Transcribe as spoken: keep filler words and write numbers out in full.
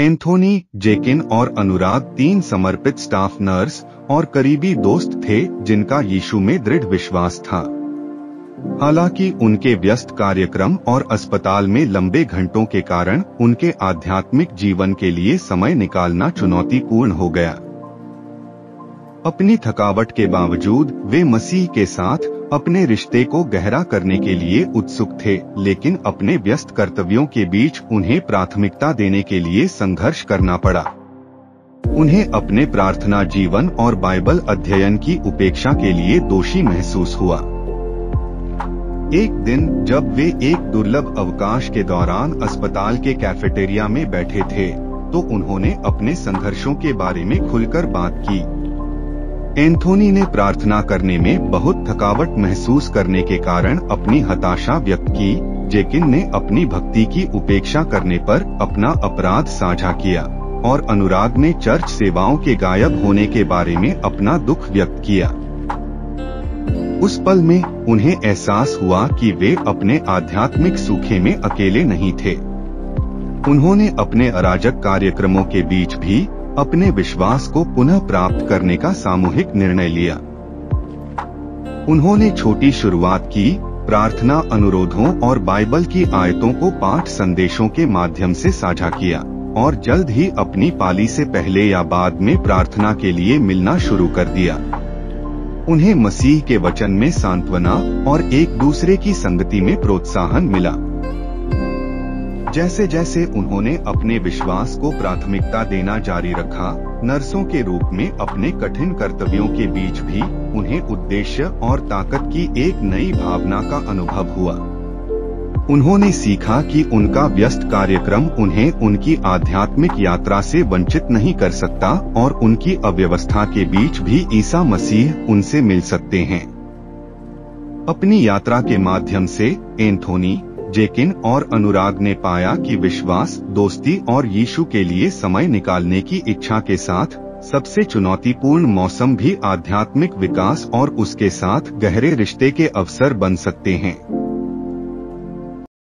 Anthony, जेकिन और अनुराग तीन समर्पित स्टाफ नर्स और करीबी दोस्त थे जिनका यीशु में दृढ़ विश्वास था। हालांकि उनके व्यस्त कार्यक्रम और अस्पताल में लंबे घंटों के कारण उनके आध्यात्मिक जीवन के लिए समय निकालना चुनौतीपूर्ण हो गया। अपनी थकावट के बावजूद वे मसीह के साथ अपने रिश्ते को गहरा करने के लिए उत्सुक थे, लेकिन अपने व्यस्त कर्तव्यों के बीच उन्हें प्राथमिकता देने के लिए संघर्ष करना पड़ा। उन्हें अपने प्रार्थना जीवन और बाइबल अध्ययन की उपेक्षा के लिए दोषी महसूस हुआ। एक दिन जब वे एक दुर्लभ अवकाश के दौरान अस्पताल के कैफेटेरिया में बैठे थे, तो उन्होंने अपने संघर्षों के बारे में खुलकर बात की। एंथोनी ने प्रार्थना करने में बहुत थकावट महसूस करने के कारण अपनी हताशा व्यक्त की। जेकिन ने अपनी भक्ति की उपेक्षा करने पर अपना अपराध साझा किया और अनुराग ने चर्च सेवाओं के गायब होने के बारे में अपना दुख व्यक्त किया। उस पल में उन्हें एहसास हुआ कि वे अपने आध्यात्मिक सूखे में अकेले नहीं थे। उन्होंने अपने अराजक कार्यक्रमों के बीच भी अपने विश्वास को पुनः प्राप्त करने का सामूहिक निर्णय लिया। उन्होंने छोटी शुरुआत की, प्रार्थना अनुरोधों और बाइबल की आयतों को पाठ संदेशों के माध्यम से साझा किया और जल्द ही अपनी पाली से पहले या बाद में प्रार्थना के लिए मिलना शुरू कर दिया। उन्हें मसीह के वचन में सांत्वना और एक दूसरे की संगति में प्रोत्साहन मिला। जैसे जैसे उन्होंने अपने विश्वास को प्राथमिकता देना जारी रखा, नर्सों के रूप में अपने कठिन कर्तव्यों के बीच भी उन्हें उद्देश्य और ताकत की एक नई भावना का अनुभव हुआ। उन्होंने सीखा कि उनका व्यस्त कार्यक्रम उन्हें उनकी आध्यात्मिक यात्रा से वंचित नहीं कर सकता और उनकी अव्यवस्था के बीच भी ईसा मसीह उनसे मिल सकते हैं। अपनी यात्रा के माध्यम से एंथोनी, जेकिन और अनुराग ने पाया कि विश्वास, दोस्ती और यीशु के लिए समय निकालने की इच्छा के साथ सबसे चुनौतीपूर्ण मौसम भी आध्यात्मिक विकास और उसके साथ गहरे रिश्ते के अवसर बन सकते हैं।